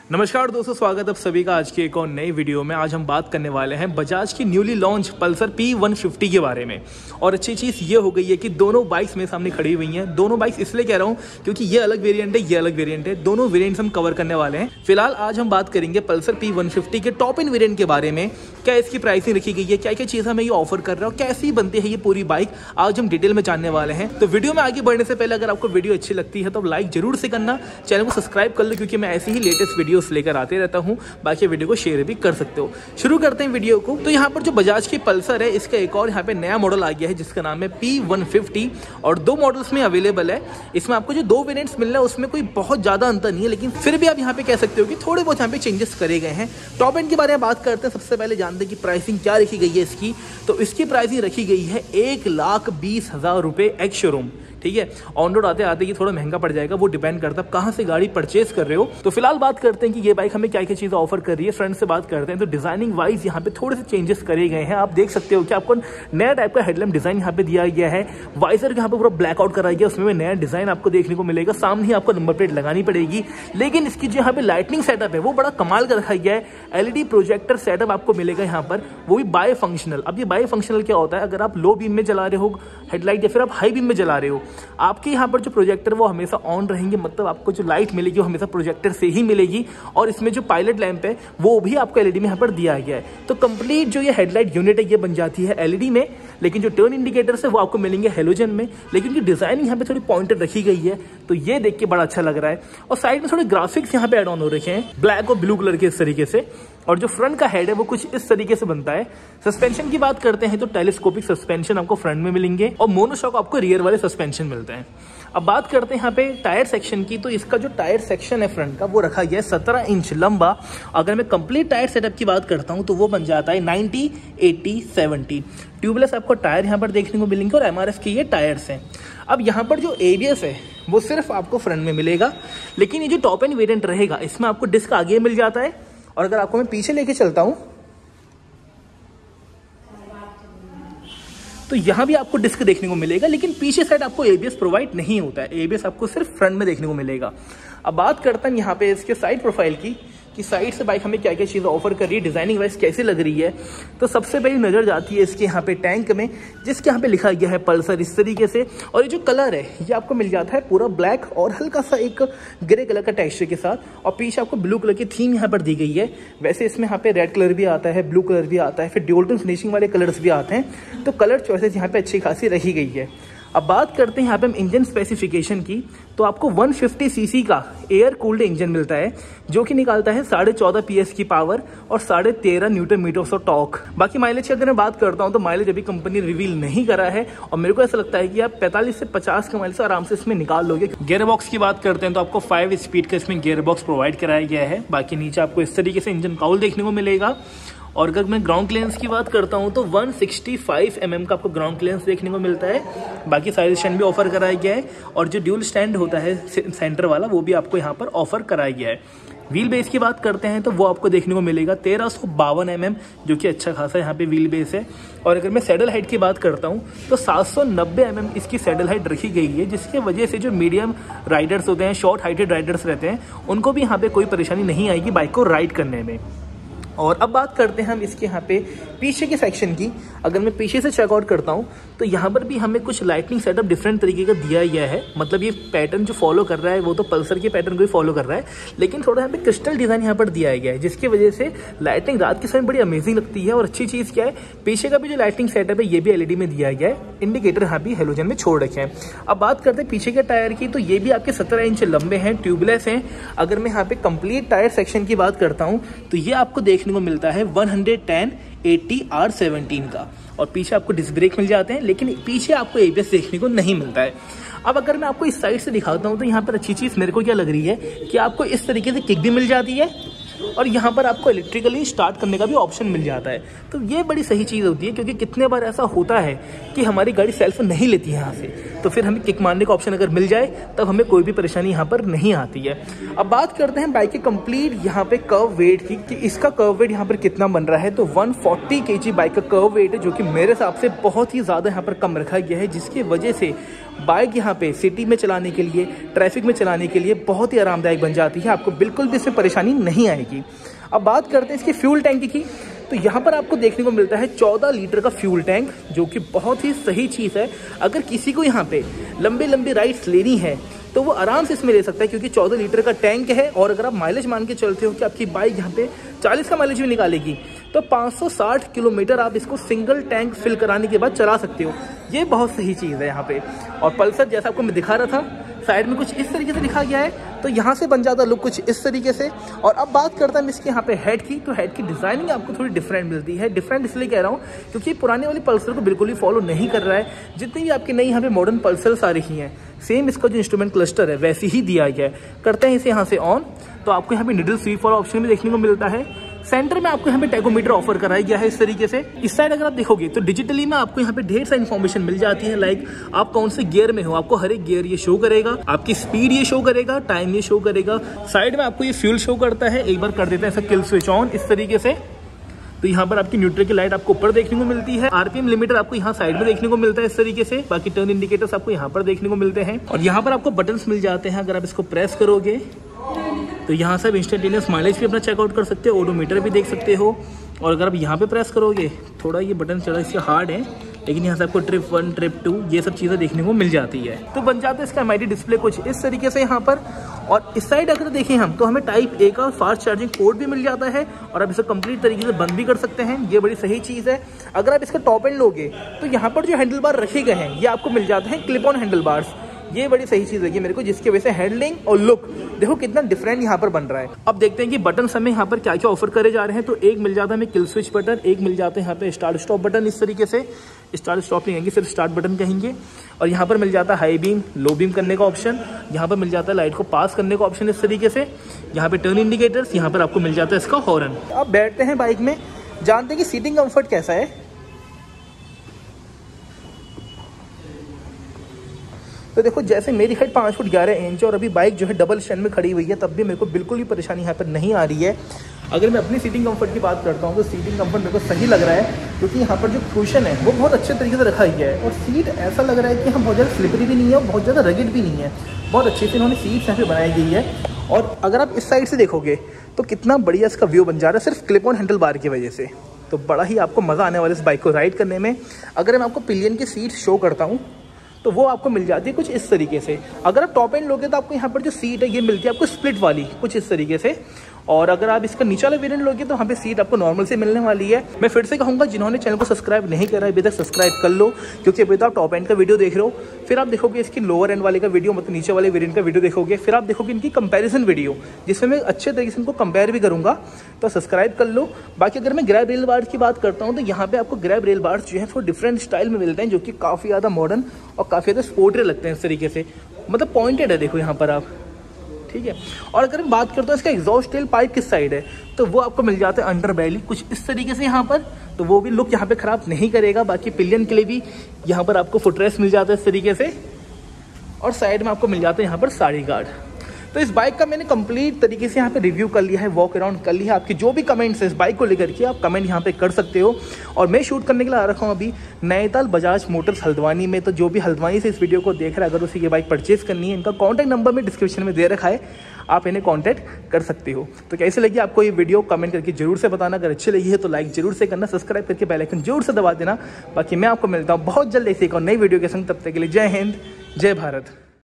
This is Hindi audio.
नमस्कार दोस्तों, स्वागत है आप सभी का आज के एक और नई वीडियो में। आज हम बात करने वाले हैं बजाज की न्यूली लॉन्च पल्सर P150 के बारे में। और अच्छी चीज़ ये हो गई है कि दोनों बाइक्स मेरे सामने खड़ी हुई हैं। दोनों बाइक्स इसलिए कह रहा हूँ क्योंकि ये अलग वेरिएंट है, ये अलग वेरिएंट है। दोनों वेरिएंट्स हम कवर करने वाले हैं। फिलहाल आज हम बात करेंगे पल्सर P150 के टॉप इन वेरिएंट के बारे में। क्या इसकी प्राइसिंग रखी गई है, क्या क्या चीज़ हमें ये ऑफर कर रहा है और कैसी बनती है ये पूरी बाइक, आज हम डिटेल में जानने वाले हैं। तो वीडियो में आगे बढ़ने से पहले अगर आपको वीडियो अच्छी लगती है तो लाइक जरूर से करना, चैनल को सब्सक्राइब कर लो क्योंकि मैं ऐसी ही लेटेस्ट वीडियोस लेकर आते रहता हूं। बाकी वीडियो को शेयर भी कर सकते हो। शुरू करते हैं वीडियो को। तो यहाँ पर जो बजाज की पल्सर है, इसका एक और यहाँ पे नया मॉडल आ गया है जिसका नाम है P150 और दो मॉडल्स में अवेलेबल है। इसमें आपको जो दो वेरिएंट्स मिल रहा है उसमें कोई बहुत ज्यादा अंतर नहीं है, लेकिन फिर भी आप यहाँ पे कह सकते हो कि थोड़े बहुत यहाँ पे चेंजेस करे गए हैं। टॉप एंड के बारे में बात करते हैं। सबसे पहले जानते हैं कि प्राइसिंग क्या रखी गई है इसकी। तो इसकी प्राइसिंग रखी गई है 1,20,000 रुपए एक्स शोरूम। ठीक है, ऑन रोड आते आते ये थोड़ा महंगा पड़ जाएगा, वो डिपेंड करता है कहाँ से गाड़ी परचेज कर रहे हो। तो फिलहाल बात करते हैं कि ये बाइक हमें क्या क्या चीज़ें ऑफर कर रही है। फ्रंट से बात करते हैं तो डिजाइनिंग वाइज यहाँ पे थोड़े से चेंजेस करे गए हैं। आप देख सकते हो कि आपको नया टाइप का हेडलैम्प डिजाइन यहाँ पे दिया गया है। वाइजर यहाँ पे पूरा ब्लैकआउट कराया गया, उसमें नया डिजाइन आपको देखने को मिलेगा। सामने ही आपको नंबर प्लेट लगानी पड़ेगी, लेकिन इसकी जो यहाँ पे लाइटनिंग सेटअप है वो बड़ा कमाल का रखा गया है। LED प्रोजेक्टर सेटअप आपको मिलेगा यहाँ पर, वो भी बाय फंक्शनल। अब ये बाय फंक्शनल क्या होता है, अगर आप लो बीम में चला रहे हो हेडलाइट या फिर आप हाई बीम में चला रहे हो, आपके यहाँ पर जो प्रोजेक्टर वो हमेशा ऑन रहेंगे। मतलब आपको जो लाइट मिलेगी वो हमेशा प्रोजेक्टर से ही मिलेगी। और इसमें जो पायलट लैंप है वो भी आपको LED में यहाँ पर दिया गया है। तो कंप्लीट जो ये हेडलाइट यूनिट है ये बन जाती है LED में, लेकिन जो टर्न इंडिकेटर्स है वो आपको मिलेंगे हेलोजन में। लेकिन की डिजाइन यहाँ पे थोड़ी पॉइंटेड रखी गई है, तो ये देख के बड़ा अच्छा लग रहा है। और साइड में थोड़े ग्राफिक्स यहाँ पे एड ऑन हो रखे हैं, ब्लैक और ब्लू कलर के इस तरीके से। और जो फ्रंट का हेड है वो कुछ इस तरीके से बनता है। सस्पेंशन की बात करते हैं तो टेलीस्कोपिक सस्पेंशन आपको फ्रंट में मिलेंगे और मोनोशॉक आपको रियर वाले सस्पेंशन मिलते हैं। अब बात करते हैं यहाँ पे टायर सेक्शन की। तो इसका जो टायर सेक्शन है फ्रंट का वो रखा गया है 17 इंच लंबा। अगर मैं कंप्लीट टायर सेटअप की बात करता हूँ तो वो बन जाता है 90, 80, 70। ट्यूबलेस आपको टायर यहाँ पर देखने को मिलेंगे और MRF के ये टायर्स हैं। अब यहाँ पर जो ABS है वो सिर्फ आपको फ्रंट में मिलेगा, लेकिन ये जो टॉप एंड वेरिएंट रहेगा इसमें आपको डिस्क आगे मिल जाता है। और अगर आपको मैं पीछे लेके चलता हूँ तो यहाँ भी आपको डिस्क देखने को मिलेगा, लेकिन पीछे साइड आपको ABS प्रोवाइड नहीं होता है। ABS आपको सिर्फ फ्रंट में देखने को मिलेगा। अब बात करते हैं यहाँ पे इसके साइड प्रोफाइल की, कि साइड से बाइक हमें क्या क्या चीज़ ऑफर कर रही है, डिजाइनिंग वाइज कैसी लग रही है। तो सबसे पहली नजर जाती है इसके यहाँ पे टैंक में, जिसके यहाँ पे लिखा गया है पल्सर इस तरीके से। और ये जो कलर है ये आपको मिल जाता है पूरा ब्लैक और हल्का सा एक ग्रे कलर का टेक्सचर के साथ। और पीछे आपको ब्लू कलर की थीम यहाँ पर दी गई है। वैसे इसमें यहाँ पे रेड कलर भी आता है, ब्लू कलर भी आता है, फिर ड्यूल टोन फिनिशिंग वाले कलर्स भी आते हैं। तो कलर चॉइसेस यहाँ पे अच्छी खासी रखी गई है। अब बात करते हैं यहाँ पे हम इंजन स्पेसिफिकेशन की। तो आपको 150 सीसी का एयर कूल्ड इंजन मिलता है जो कि निकालता है 14.5 PS की पावर और 13.5 न्यूटन मीटर ऑफ टॉर्क। बाकी माइलेज की अगर मैं बात करता हूँ तो माइलेज अभी कंपनी रिवील नहीं करा है, और मेरे को ऐसा लगता है कि आप 45 से 50 का माइलेज आराम से इसमें निकाल लोगे। गियर बॉक्स की बात करते हैं तो आपको 5 स्पीड का इसमें गियर बॉक्स प्रोवाइड कराया गया है। बाकी नीचे आपको इस तरीके से इंजन काउल देखने को मिलेगा। और अगर मैं ग्राउंड क्लियरेंस की बात करता हूं तो 165 mm का आपको ग्राउंड क्लियरेंस देखने को मिलता है। बाकी साइड स्टैंड भी ऑफर कराया गया है, और जो ड्यूल स्टैंड होता है सेंटर वाला वो भी आपको यहाँ पर ऑफर कराया गया है। व्हील बेस की बात करते हैं तो वो आपको देखने को मिलेगा 1352 mm, जो कि अच्छा खासा यहाँ पे व्हील बेस है। और अगर मैं सैडल हाइट की बात करता हूँ तो 790 mm इसकी सैडल हाइट रखी गई है, जिसकी वजह से जो मीडियम राइडर्स होते हैं, शॉर्ट हाइटेड राइडर्स रहते हैं, उनको भी यहाँ पे कोई परेशानी नहीं आएगी बाइक को राइड करने में। और अब बात करते हैं हम इसके यहाँ पे पीछे के सेक्शन की। अगर मैं पीछे से चेकआउट करता हूँ तो यहाँ पर भी हमें कुछ लाइटनिंग सेटअप डिफरेंट तरीके का दिया गया है। मतलब ये पैटर्न जो फॉलो कर रहा है वो तो पल्सर के पैटर्न को ही फॉलो कर रहा है, लेकिन थोड़ा यहाँ पे क्रिस्टल डिजाइन यहाँ पर दिया गया है, जिसकी वजह से लाइटिंग रात के समय बड़ी अमेजिंग लगती है। और अच्छी चीज़ क्या है, पीछे का भी जो लाइटिंग सेटअप है ये भी LED में दिया गया है। इंडिकेटर यहाँ भी हेलोजन में छोड़ रखे हैं। अब बात करते हैं पीछे के टायर की, तो ये भी आपके 17 इंच लंबे हैं, ट्यूबलेस हैं। अगर मैं यहाँ पे कंप्लीट टायर सेक्शन की बात करता हूँ तो ये आपको देखने को मिलता है 110, 80, R17 का। और पीछे आपको डिस्क ब्रेक मिल जाते हैं, लेकिन पीछे आपको ABS देखने को नहीं मिलता है। अब अगर मैं आपको इस साइड से दिखाता हूँ तो यहाँ पर अच्छी चीज़ मेरे को क्या लग रही है कि आपको इस तरीके से किक भी मिल जाती है, और यहाँ पर आपको इलेक्ट्रिकली स्टार्ट करने का भी ऑप्शन मिल जाता है। तो ये बड़ी सही चीज़ होती है, क्योंकि कितने बार ऐसा होता है कि हमारी गाड़ी सेल्फ नहीं लेती है यहाँ से। तो फिर हमें किक मारने का ऑप्शन अगर मिल जाए तब हमें कोई भी परेशानी यहाँ पर नहीं आती है। अब बात करते हैं बाइक के कंप्लीट यहाँ पे कर्व वेट की कि इसका कर्व वेट यहाँ पर कितना बन रहा है। तो 140 kg बाइक का कर्व वेट है, जो कि मेरे हिसाब से बहुत ही ज़्यादा यहाँ पर कम रखा गया है, जिसकी वजह से बाइक यहाँ पे सिटी में चलाने के लिए, ट्रैफिक में चलाने के लिए बहुत ही आरामदायक बन जाती है। आपको बिल्कुल भी इसमें परेशानी नहीं आएगी। अब बात करते हैं इसकी फ्यूल टैंक की, तो यहाँ पर आपको देखने को मिलता है 14 लीटर का फ्यूल टैंक, जो कि बहुत ही सही चीज़ है। अगर किसी को यहाँ पे लंबी राइड्स लेनी है तो वो आराम से इसमें ले सकता है, क्योंकि 14 लीटर का टैंक है। और अगर आप माइलेज मान के चलते हो कि आपकी बाइक यहाँ पे 40 का माइलेज भी निकालेगी, तो 560 किलोमीटर आप इसको सिंगल टैंक फिल कराने के बाद चला सकते हो। ये बहुत सही चीज़ है यहाँ पे। और पल्सर जैसा आपको मैं दिखा रहा था, साइड में कुछ इस तरीके से दिखा गया है, तो यहाँ से बन जाता लुक कुछ इस तरीके से। और अब बात करता है इसके यहाँ पे हेड की, तो हेड की डिज़ाइनिंग आपको थोड़ी डिफरेंट मिलती है। डिफरेंट इसलिए कह रहा हूँ क्योंकि पुराने वाली पल्सर को बिल्कुल भी फॉलो नहीं कर रहा है। जितनी भी आपकी नई यहाँ पे मॉडर्न पल्सर्स आ रही हैं, सेम इसका जो इंस्ट्रूमेंट क्लस्टर है वैसे ही दिया गया है। करते हैं इसे यहाँ से ऑन, तो आपको यहाँ पे निडल स्वीप वाला ऑप्शन भी देखने को मिलता है। सेंटर में आपको यहाँ पे टैकोमीटर ऑफर कराया गया है इस तरीके से। इस साइड अगर आप देखोगे तो डिजिटली में आपको यहाँ पे ढेर सारी इन्फॉर्मेशन मिल जाती है, लाइक आप कौन से गियर में हो, आपको हर एक गियर ये शो करेगा, आपकी स्पीड ये शो करेगा, टाइम ये शो करेगा। साइड में आपको ये फ्यूल शो करता है। एक बार कर देते हैं ऐसा किल स्विच ऑन इस तरीके से, तो यहाँ पर आपकी न्यूट्रल की लाइट आपको ऊपर देखने को मिलती है। आरपीएम लिमिटर आपको यहाँ साइड में देखने को मिलता है इस तरीके से। बाकी टर्न इंडिकेटर्स आपको यहाँ पर देखने को मिलते हैं। और यहाँ पर आपको बटन्स मिल जाते हैं। अगर आप इसको प्रेस करोगे तो यहाँ से आप इंस्टेंटेनियस माइलेज भी अपना चेकआउट कर सकते हो, ओडोमीटर भी देख सकते हो। और अगर आप यहाँ पे प्रेस करोगे, थोड़ा ये बटन चला इसका हार्ड है, लेकिन यहाँ से आपको ट्रिप 1, ट्रिप 2 ये सब चीज़ें देखने को मिल जाती है। तो बन जाता है इसका MID डिस्प्ले कुछ इस तरीके से यहाँ पर। और इस साइड अगर देखें हम, तो हमें टाइप A का फास्ट चार्जिंग पोर्ट भी मिल जाता है, और आप इसे कंप्लीट तरीके से बंद भी कर सकते हैं। ये बड़ी सही चीज़ है। अगर आप इसका टॉप एंड लोगे तो यहाँ पर जो हैंडल बार रखे गए हैं ये आपको मिल जाते हैं क्लिप ऑन हैंडल बार्स। ये बड़ी सही चीज़ लगी मेरे को, जिसकी वजह से हैंडलिंग और लुक देखो कितना डिफरेंट यहाँ पर बन रहा है। अब देखते हैं कि बटन हमें यहाँ पर क्या क्या ऑफर करे जा रहे हैं। तो एक मिल जाता है हमें किल स्विच बटन, एक मिल जाता है यहाँ पे स्टार्ट स्टॉप बटन इस तरीके से। स्टार्ट स्टॉप नहीं कहेंगे, सिर्फ स्टार्ट बटन कहेंगे। और यहाँ पर मिल जाता है हाई बीम, लो बीम करने का ऑप्शन। यहाँ पर मिल जाता है लाइट को पास करने का ऑप्शन इस तरीके से। यहाँ पे टर्न इंडिकेटर्स, यहाँ पर आपको मिल जाता है इसका हॉर्न। अब बैठते हैं बाइक में, जानते हैं कि सीटिंग कंफर्ट कैसा है। तो देखो जैसे मेरी हाइट 5 फुट 11 इंच और अभी बाइक जो है डबल स्टैंड में खड़ी हुई है, तब भी मेरे को बिल्कुल भी परेशानी यहाँ पर नहीं आ रही है। अगर मैं अपनी सीटिंग कंफर्ट की बात करता हूँ तो सीटिंग कंफर्ट मेरे को सही लग रहा है, क्योंकि यहाँ पर जो क्वेश्चन है वो बहुत अच्छे तरीके से रखा गया है। और सीट ऐसा लग रहा है कि हम बहुत ज़्यादा स्लिपरी भी नहीं है और बहुत ज़्यादा रगेड भी नहीं है। बहुत अच्छे से इन्होंने सीट्स यहाँ पर बनाई गई है। और अगर आप इस साइड से देखोगे तो कितना बढ़िया इसका व्यू बन जा रहा है सिर्फ क्लिप ऑन हैंडल बार की वजह से। तो बड़ा ही आपको मज़ा आने वाला इस बाइक को राइड करने में। अगर मैं आपको पिलियन की सीट शो करता हूँ तो वो आपको मिल जाती है कुछ इस तरीके से। अगर आप टॉप एंड लोगे तो आपको यहाँ पर जो सीट है ये मिलती है आपको स्प्लिट वाली कुछ इस तरीके से। और अगर आप इसका नीचे वाला वेरिएंट लोगे तो यहाँ पे सीट आपको नॉर्मल से मिलने वाली है। मैं फिर से कहूँगा, जिन्होंने चैनल को सब्सक्राइब नहीं करा अभी तक सब्सक्राइब कर लो, क्योंकि अभी तो आप टॉप एंड का वीडियो देख रहे हो। फिर आप देखोगे इसकी लोअर एंड वाले का वीडियो, मतलब नीचे वाले वेरिएंट का वीडियो देखोगे। फिर आप देखोगे इनकी कंपैरिजन वीडियो, जिसमें मैं अच्छे तरीके से इनको कंपेयर भी करूँगा, तो सब्सक्राइब कर लो। बाकी अगर मैं ग्रैब रेल बार्स की बात करता हूँ तो यहाँ पे आपको ग्रैब रेल बार्स जो है वो डिफरेंट स्टाइल में मिलते हैं, जो कि काफ़ी ज़्यादा मॉडर्न और काफ़ी ज़्यादा स्पोर्टी लगते हैं इस तरीके से। मतलब पॉइंटेड है देखो यहाँ पर आप, ठीक है। और अगर मैं बात करता हूँ इसका एग्जॉस्ट टेल पाइप किस साइड है, तो वो आपको मिल जाता है अंडर बैली कुछ इस तरीके से यहाँ पर। तो वो भी लुक यहाँ पे खराब नहीं करेगा। बाकी पिलियन के लिए भी यहाँ पर आपको फुटरेस्ट मिल जाता है इस तरीके से। और साइड में आपको मिल जाता है यहाँ पर साड़ी गार्ड। तो इस बाइक का मैंने कंप्लीट तरीके से यहाँ पे रिव्यू कर लिया है, वॉक अराउंड कर लिया है। आपकी जो भी कमेंट्स है इस बाइक को लेकर के आप कमेंट यहाँ पे कर सकते हो। और मैं शूट करने के लिए आ रखा हूँ अभी नैनीताल बजाज मोटर्स हल्द्वानी में। तो जो भी हल्द्वानी से इस वीडियो को देख रहा है, अगर उसी की बाइक परचेज करनी है, इनका कॉन्टैक्ट नंबर में डिस्क्रिप्शन में दे रखा है, आप इन्हें कॉन्टैक्ट कर सकते हो। तो कैसे लगी आपको ये वीडियो कमेंट करके जरूर से बताना। अगर अच्छी लगी है तो लाइक जरूर से करना, सब्सक्राइब करके बेल आइकन जरूर से दबा देना। बाकी मैं आपको मिलता हूँ बहुत जल्द ऐसे एक और नई वीडियो के संग। तब तक के लिए जय हिंद, जय भारत।